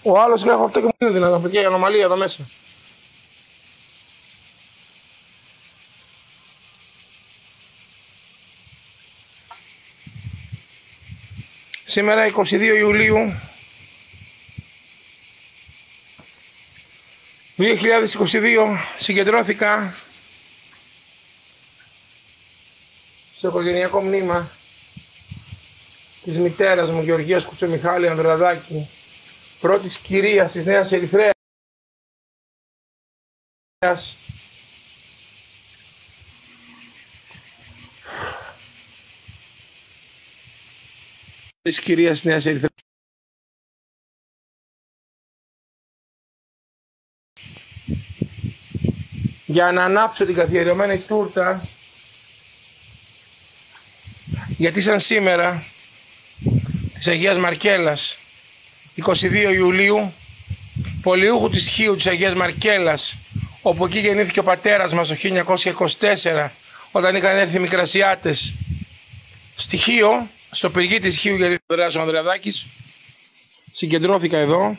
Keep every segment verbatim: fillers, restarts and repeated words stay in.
Ο άλλος έχω αυτό και μου είναι δυνατό, παιδιά, η ανομαλία εδώ μέσα. Σήμερα είκοσι δύο Ιουλίου δύο χιλιάδες είκοσι δύο συγκεντρώθηκα στο οικογενειακό μνήμα της μητέρας μου Γεωργίας Κουτσομιχάλη Ανδρεαδάκη, πρώτης κυρίας της Νέας Ερυθρέας, της κυρίας της Νέας Ερυθρέας. Για να ανάψω την καθιερωμένη τούρτα, γιατί σαν σήμερα της Αγίας Μαρκέλας είκοσι δύο Ιουλίου, πολιούχου της Χίου της Αγίας Μαρκέλας, όπου εκεί γεννήθηκε ο πατέρας μας το χίλια εννιακόσια είκοσι τέσσερα, όταν είχαν έρθει οι Μικρασιάτες στη Χίο, στο πυργί της Χίου, γιατί ο Ανδρέας ο Ανδρεαδάκης, συγκεντρώθηκα εδώ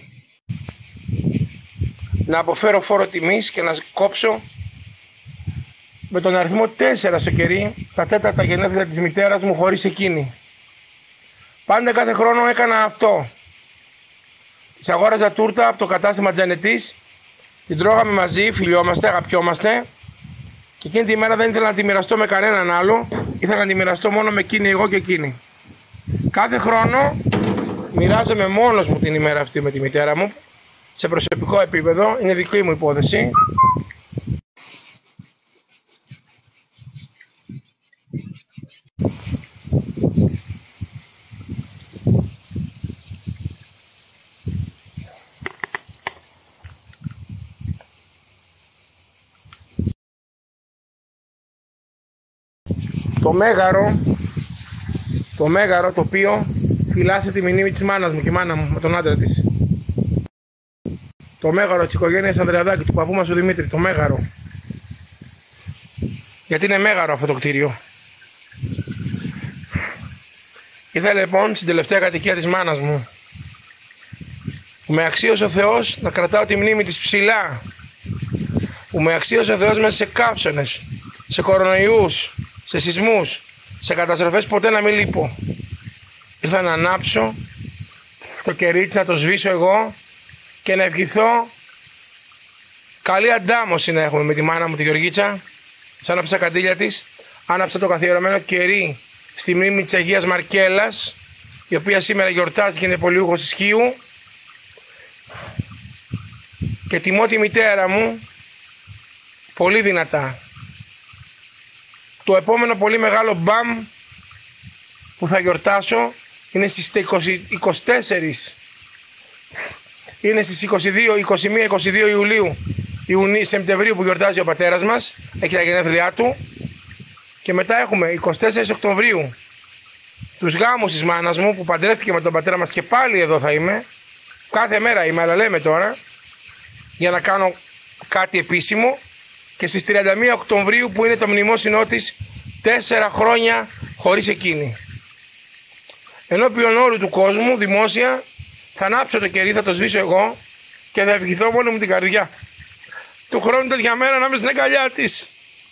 να αποφέρω φόρο τιμής και να κόψω με τον αριθμό τέσσερα στο κερί τα τέταρτα γενέθλια της μητέρας μου χωρίς εκείνη. Πάντα κάθε χρόνο έκανα αυτό. Της αγόραζα τούρτα από το κατάστημα Τζανετής, την τρώγαμε μαζί, φιλιόμαστε, αγαπιόμαστε, και εκείνη τη μέρα δεν ήθελα να τη μοιραστώ με κανέναν άλλο, ήθελα να τη μοιραστώ μόνο με εκείνη, εγώ και εκείνη. Κάθε χρόνο μοιράζομαι μόνος μου την ημέρα αυτή με τη μητέρα μου, σε προσωπικό επίπεδο, είναι δική μου υπόθεση. Το μέγαρο, το μέγαρο το οποίο φυλάσσε τη μνήμη της μάνας μου και η μάνα μου με τον άντρα της. Το μέγαρο της οικογένειας Ανδρεαδάκη, του παππού μας ο Δημήτρη, το μέγαρο. Γιατί είναι μέγαρο αυτό το κτίριο. Ήθελα λοιπόν στην τελευταία κατοικία της μάνας μου, που με αξίωσε ο Θεός να κρατάω τη μνήμη της ψηλά, που με αξίωσε ο Θεός μέσα σε κάψονες, σε κορονοϊούς, σε σεισμούς, σε καταστροφές, ποτέ να μην λείπω. Ήρθα να ανάψω το κερίτσι, να το σβήσω εγώ και να ευχηθώ καλή αντάμωση να έχουμε με τη μάνα μου τη Γεωργίτσα. Σαν άψα καντήλια της, άναψα το καθιερωμένο κερί στη μνήμη της Αγίας Μαρκέλας, η οποία σήμερα γιορτάζει και είναι πολιούχος της Χίου, και τιμώ τη μητέρα μου πολύ δυνατά. Το επόμενο πολύ μεγάλο μπαμ που θα γιορτάσω είναι στις είκοσι τέσσερα, είναι στις είκοσι δύο, είκοσι ένα, είκοσι δύο Ιουλίου, Ιουνίου, Σεπτεμβρίου, που γιορτάζει ο πατέρας μας, έχει τα γενέθλιά του, και μετά έχουμε είκοσι τέσσερα Οκτωβρίου τους γάμους της μάνας μου, που παντρεύτηκε με τον πατέρα μας, και πάλι εδώ θα είμαι, κάθε μέρα είμαι, αλλά λέμε τώρα, για να κάνω κάτι επίσημο, και στις τριάντα μία Οκτωβρίου που είναι το μνημόσυνό της, τέσσερα χρόνια χωρίς εκείνη. Ενώπιον όλου του κόσμου, δημόσια, θα ανάψω το κερί, θα το σβήσω εγώ και θα ευχηθώ μόνο μου την καρδιά του χρόνου τέτοια μέρα να είμαι στην αγκαλιά της.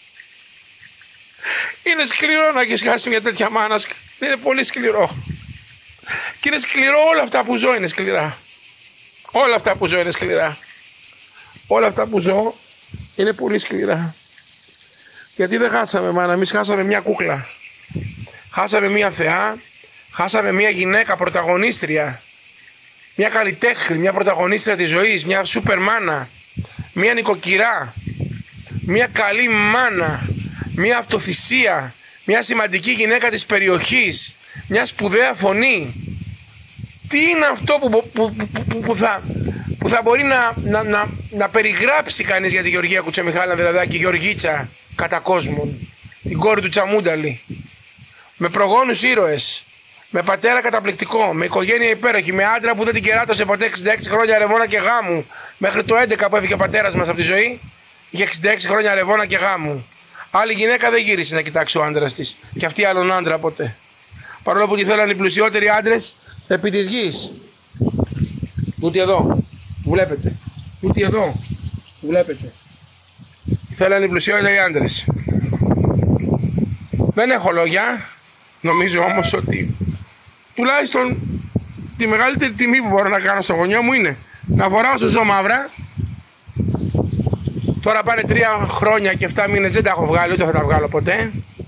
Είναι σκληρό να έχεις χάσει μια τέτοια μάνα, είναι πολύ σκληρό. Και είναι σκληρό, όλα αυτά που ζω είναι σκληρά. Όλα αυτά που ζω είναι σκληρά. Όλα αυτά που ζω είναι πολύ σκληρά. Γιατί δεν χάσαμε μάνα, εμείς χάσαμε μια κούκλα. Χάσαμε μια θεά, χάσαμε μια γυναίκα πρωταγωνίστρια. Μια καλλιτέχνη, μια πρωταγωνίστρια της ζωής, μια σούπερ μάνα. Μια νοικοκυρά. Μια καλή μάνα. Μια αυτοθυσία. Μια σημαντική γυναίκα της περιοχής. Μια σπουδαία φωνή. Τι είναι αυτό που, που, που, που, που, θα, που θα μπορεί να, να, να, να περιγράψει κανείς για τη Γεωργία Κουτσομιχάλη Ανδρεαδάκη, Γεωργίτσα κατά κόσμον, την κόρη του Τσαμούνταλη, με προγόνους ήρωες, με πατέρα καταπληκτικό, με οικογένεια υπέροχη, με άντρα που δεν την κεράτωσε ποτέ, εξήντα έξι χρόνια ρεβόνα και γάμου, μέχρι το έντεκα που έφυγε ο πατέρας μας από τη ζωή, είχε εξήντα έξι χρόνια ρεβόνα και γάμου. Άλλη γυναίκα δεν γύρισε να κοιτάξει ο άντρας της, και αυτή άλλον άντρα ποτέ. Παρόλο που τη θέλανε οι πλουσιότεροι άντρες επί της γης. Ούτε εδώ. Βλέπετε. Ούτε εδώ. Βλέπετε. Θέλανε πλουσιότητα οι άντρες. Δεν έχω λόγια. Νομίζω όμως ότι τουλάχιστον τη μεγαλύτερη τιμή που μπορώ να κάνω στο γονιό μου είναι να φοράω στο ζώο μαύρα. Τώρα πάνε τρία χρόνια και εφτά μήνες, δεν τα έχω βγάλει, ούτε θα τα βγάλω ποτέ.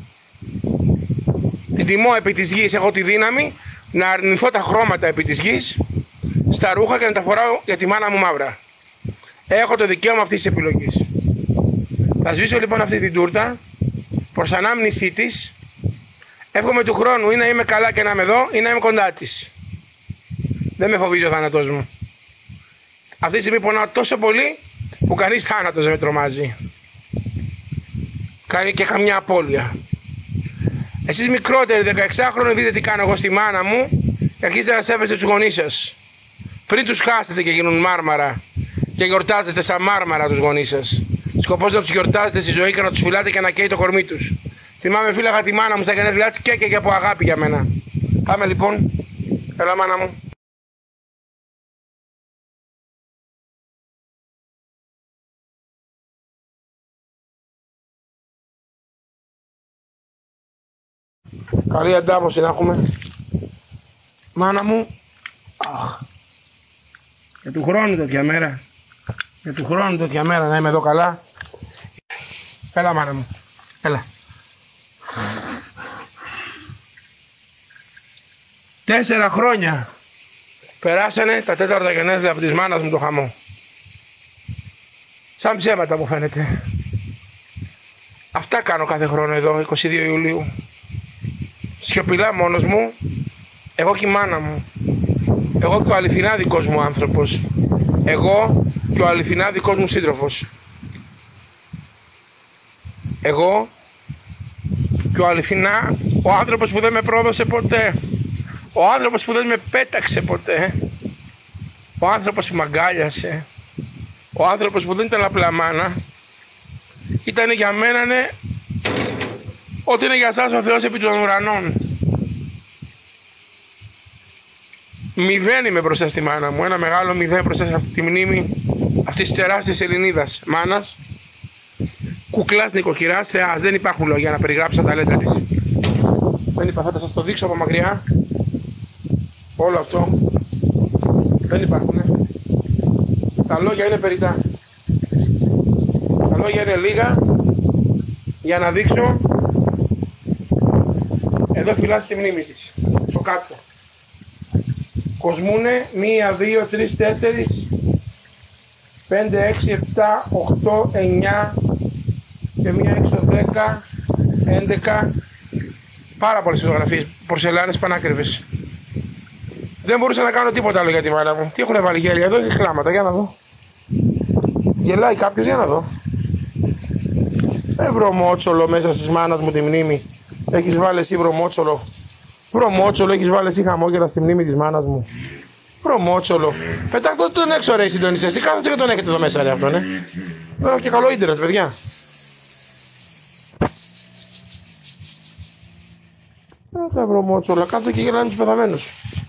Την τιμώ επί της γης, έχω τη δύναμη να αρνηθώ τα χρώματα επί της γης στα ρούχα και να τα φοράω για τη μάνα μου μαύρα. Έχω το δικαίωμα αυτής της επιλογής. Θα σβήσω λοιπόν αυτή την τούρτα προς ανάμνησή της. Εύχομαι του χρόνου ή να είμαι καλά και να είμαι εδώ ή να είμαι κοντά της. Δεν με φοβίζει ο θάνατός μου. Αυτή τη στιγμή πονάω τόσο πολύ που κανείς θάνατος δεν με τρομάζει. Κάνει και καμιά απώλεια. Εσείς μικρότεροι δεκαεξάχρονοι δείτε τι κάνω εγώ στη μάνα μου και αρχίζετε να σέβεστε τους γονείς σας. Πριν τους χάσετε και γίνουν μάρμαρα και γιορτάζετε σαν μάρμαρα τους γονείς σας. Σκοπός να τους γιορτάζετε στη ζωή και να τους φυλάτε και να καίει το κορμί τους. Θυμάμαι φύλαγα τη μάνα μου στα γενέθλιά της και και από αγάπη για μένα. Πάμε λοιπόν. Έλα μάνα μου. Καλή αντάμωση να έχουμε. Μάνα μου. Αχ. Για του χρόνου τέτοια μέρα. Για του χρόνου τέτοια μέρα να είμαι εδώ καλά. Έλα μάνα μου. Έλα. Τέσσερα χρόνια περάσανε τα τέταρτα γενέθλια από της μάνας μου το χαμό. Σαν ψέματα μου φαίνεται. Αυτά κάνω κάθε χρόνο εδώ, είκοσι δύο Ιουλίου. Σιωπηλά μόνος μου, εγώ και η μάνα μου. Εγώ και ο αληθινά δικός μου άνθρωπος. Εγώ και ο αληθινά δικός μου σύντροφος. Εγώ και ο αληθινά ο άνθρωπος που δεν με πρόδωσε ποτέ. Ο άνθρωπος που δεν με πέταξε ποτέ. Ο άνθρωπος που μ' αγκάλιασε. Ο άνθρωπος που δεν ήταν απλά μάνα. Ήταν για μένα ναι, ό,τι είναι για σας ο Θεός επί των ουρανών. Μηδέν είμαι μπροστά στη μάνα μου. Ένα μεγάλο μηδέν μπροστά σε αυτή τη μνήμη αυτής της τεράστιας Ελληνίδας. Μάνας, κουκλάς, νοικοκυράς, θεάς. Δεν υπάρχουν λόγια να περιγράψω τα ταλέντα της. Δεν είπα, θα σας το δείξω από μακριά. Όλο αυτό. Δεν υπάρχουν. Τα λόγια είναι περιττά. Τα λόγια είναι λίγα για να δείξω. Εδώ φυλάσσει τη μνήμη της. Στο κάτω. Κοσμούνε μία, δύο, τρεις, τέσσερις, πέντε, έξι, επτά, οκτώ, εννιά και μία έξω δέκα, έντεκα. Πάρα πολλές φωτογραφίες, πορσελάνες πανάκριβες. Δεν μπορούσα να κάνω τίποτα άλλο για τη μάνα μου. Τι έχουν βάλει γέλια εδώ, έχει χλάματα, για να δω. Γελάει κάποιος, για να δω. Ε, βρωμότσολο μέσα στις μάνας μου τη μνήμη. Έχεις βάλει εσύ βρωμότσολο. Βρωμότσολο, έχεις βάλει εσύ χαμόγελα στη μνήμη της μάνας μου. Βρωμότσολο. Πετάξτε τον έξω ρε οι συντονιστές. Τι κάνετε και τον έχετε εδώ μέσα ρε αυτόν, ε. Δεν έχω και καλό ίντερνετ, παιδιά. Δεν τα βρωμότσολα, κάθονται και γελάνε τους πεθαμένους.